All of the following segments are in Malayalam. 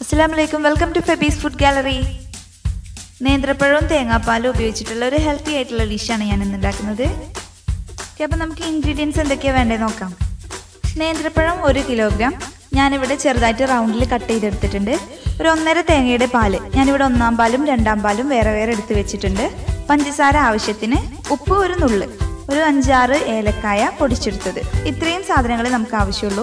Assalamualaikum, welcome to Febby's Food Gallery. നേന്ത്രപ്പഴവും തേങ്ങാപ്പാലും ഉപയോഗിച്ചിട്ടുള്ള ഒരു ഹെൽത്തി ആയിട്ടുള്ള ഡിഷാണ് ഞാൻ ഇന്ന് ഉണ്ടാക്കുന്നത്. അപ്പോൾ നമുക്ക് ഇൻഗ്രീഡിയൻസ് എന്തൊക്കെയാണ് വേണ്ടത് നോക്കാം. നേന്ത്രപ്പഴം 1 കിലോഗ്രാം ഞാനിവിടെ ചെറുതായിട്ട് റൗണ്ടിൽ കട്ട് ചെയ്തെടുത്തിട്ടുണ്ട്. ഒരു 1.5 തേങ്ങയുടെ പാല് ഞാനിവിടെ 1-ാം പാലും 2-ാം പാലും വേറെ വേറെ എടുത്ത് വെച്ചിട്ടുണ്ട്. പഞ്ചസാര ആവശ്യത്തിന്, ഉപ്പ് ഒരു നുള്ള്, ഒരു 5-6 ഏലക്കായ പൊടിച്ചെടുത്തത്. ഇത്രയും സാധനങ്ങളെ നമുക്ക് ആവശ്യമുള്ളൂ.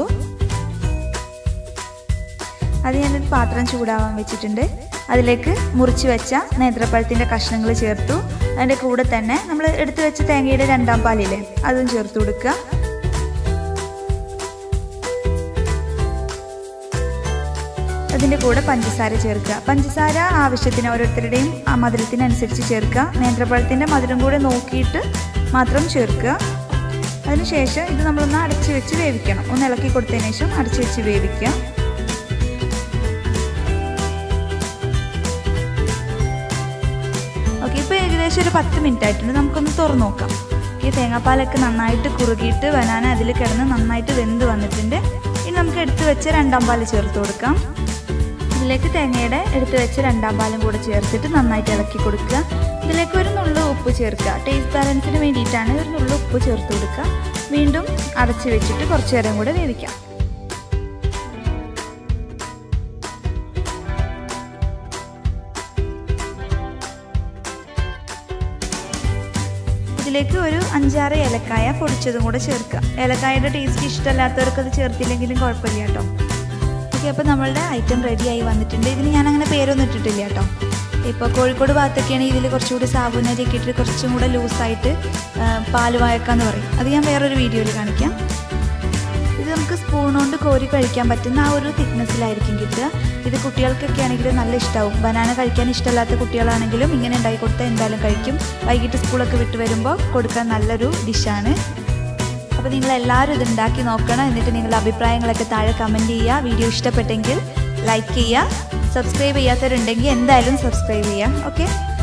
അത് ഞാനൊരു പാത്രം ചൂടാവാൻ വെച്ചിട്ടുണ്ട്. അതിലേക്ക് മുറിച്ച് വെച്ച നേന്ത്രപ്പഴത്തിൻ്റെ കഷ്ണങ്ങൾ ചേർത്തു. അതിൻ്റെ കൂടെ തന്നെ നമ്മൾ എടുത്തു വെച്ച തേങ്ങയുടെ 2-ാം പാലില്ലേ, അതും ചേർത്ത് കൊടുക്കുക. അതിൻ്റെ കൂടെ പഞ്ചസാര ചേർക്കുക. പഞ്ചസാര ആവശ്യത്തിന് ഓരോരുത്തരുടെയും മധുരത്തിനനുസരിച്ച് ചേർക്കുക. നേന്ത്രപ്പഴത്തിൻ്റെ മധുരം കൂടെ നോക്കിയിട്ട് മാത്രം ചേർക്കുക. അതിനുശേഷം ഇത് നമ്മളൊന്ന് അടച്ചു വെച്ച് വേവിക്കണം. ഒന്ന് ഇളക്കി കൊടുത്തതിന് ശേഷം അടച്ചു വെച്ച് വേവിക്കുക. ഓക്കെ, ഇപ്പോൾ ഏകദേശം ഒരു 10 മിനിറ്റ് ആയിട്ടുണ്ട്. നമുക്കൊന്ന് തുറന്നു നോക്കാം. ഈ തേങ്ങാപ്പാലൊക്കെ നന്നായിട്ട് കുറുകിയിട്ട് ബനാന അതിൽ കിടന്ന് നന്നായിട്ട് വെന്ത് വന്നിട്ടുണ്ട്. ഇനി നമുക്ക് എടുത്തു വെച്ച 2-ാം പാൽ ചേർത്ത് കൊടുക്കാം. ഇതിലേക്ക് തേങ്ങയുടെ എടുത്തു വെച്ച 2-ാം പാലും കൂടെ ചേർത്തിട്ട് നന്നായിട്ട് ഇളക്കി കൊടുക്കുക. ഇതിലേക്ക് ഒരു നുള്ളു ഉപ്പ് ചേർക്കുക. ടേസ്റ്റ് ബാലൻസിന് വേണ്ടിയിട്ടാണ് ഒരു നുള്ളു ഉപ്പ് ചേർത്ത് കൊടുക്കുക. വീണ്ടും അടച്ചു വെച്ചിട്ട് കുറച്ച് നേരം കൂടെ വേവിക്കാം. ഇതിലേക്ക് ഒരു 5-6 ഏലക്കായ പൊടിച്ചതും കൂടെ ചേർക്കുക. ഏലക്കായയുടെ ടേസ്റ്റ് ഇഷ്ടമല്ലാത്തവർക്ക് അത് ചേർത്തില്ലെങ്കിലും കുഴപ്പമില്ല കേട്ടോ. ഓക്കെ, അപ്പോൾ നമ്മളുടെ ഐറ്റം റെഡിയായി വന്നിട്ടുണ്ട്. ഇതിന് ഞാനങ്ങനെ പേരൊന്നും ഇട്ടിട്ടില്ല കേട്ടോ. ഇപ്പോൾ കോഴിക്കോട് ഭാഗത്തൊക്കെയാണെങ്കിൽ ഇതിൽ കുറച്ചുകൂടി സാബുനരിയൊക്കെ ഇട്ടിട്ട് കുറച്ചും കൂടെ ലൂസായിട്ട് പാല് വാഴക്കാന്ന് പറയും. അത് ഞാൻ വേറൊരു വീഡിയോയിൽ കാണിക്കാം. ഇത് നമുക്ക് സ്പൂൺ കൊണ്ട് കോരി കഴിക്കാൻ പറ്റുന്ന ആ ഒരു തിക്നെസ്സിലായിരിക്കും കിട്ടുക. ഇത് കുട്ടികൾക്കൊക്കെ ആണെങ്കിൽ നല്ല ഇഷ്ടമാവും. ബനാന കഴിക്കാൻ ഇഷ്ടമില്ലാത്ത കുട്ടികളാണെങ്കിലും ഇങ്ങനെ ഉണ്ടാക്കി കൊടുത്താൽ എന്തായാലും കഴിക്കും. വൈകിട്ട് സ്കൂളൊക്കെ വിട്ട് വരുമ്പോൾ കൊടുക്കാൻ നല്ലൊരു ഡിഷാണ്. അപ്പോൾ നിങ്ങളെല്ലാവരും ഇത് ഉണ്ടാക്കി നോക്കണം. എന്നിട്ട് നിങ്ങളുടെ അഭിപ്രായങ്ങളൊക്കെ താഴെ കമൻറ്റ് ചെയ്യുക. വീഡിയോ ഇഷ്ടപ്പെട്ടെങ്കിൽ ലൈക്ക് ചെയ്യുക. സബ്സ്ക്രൈബ് ചെയ്യാത്തവരുണ്ടെങ്കിൽ എന്തായാലും സബ്സ്ക്രൈബ് ചെയ്യുക. ഓക്കെ.